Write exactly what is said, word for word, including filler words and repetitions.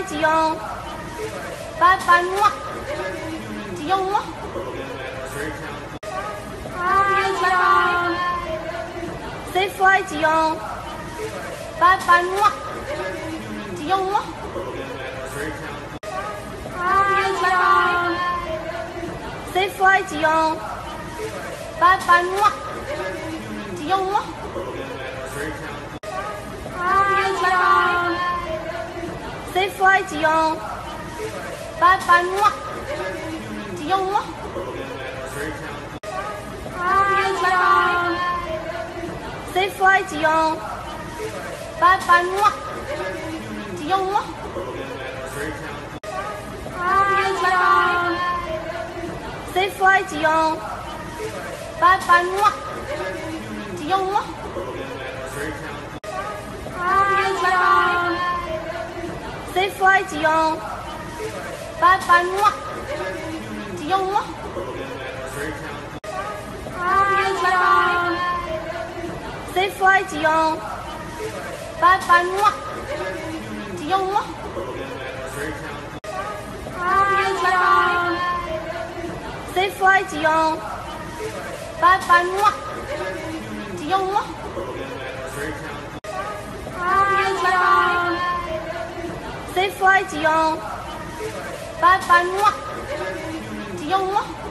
chị用，拜拜么，chị用么，拜chị用，Safe flight chị用，拜拜么，chị用么，拜chị用，Safe flight chị用，拜拜么，chị用么，拜chị用，Safe flight chị用，拜拜么，chị用么，拜chị用，Safe flight chị用，拜拜么，chị用么，拜chị用，Safe flight chị用，拜拜么，chị用么，拜chị用，Safe flight chị用，拜拜么，chị用么，拜chị用，Safe flight chị用，拜拜么，chị用么，拜chị用，Safe flight chị用，拜拜么，chị用么，拜chị用，Safe flight chị用，拜拜么，chị用么。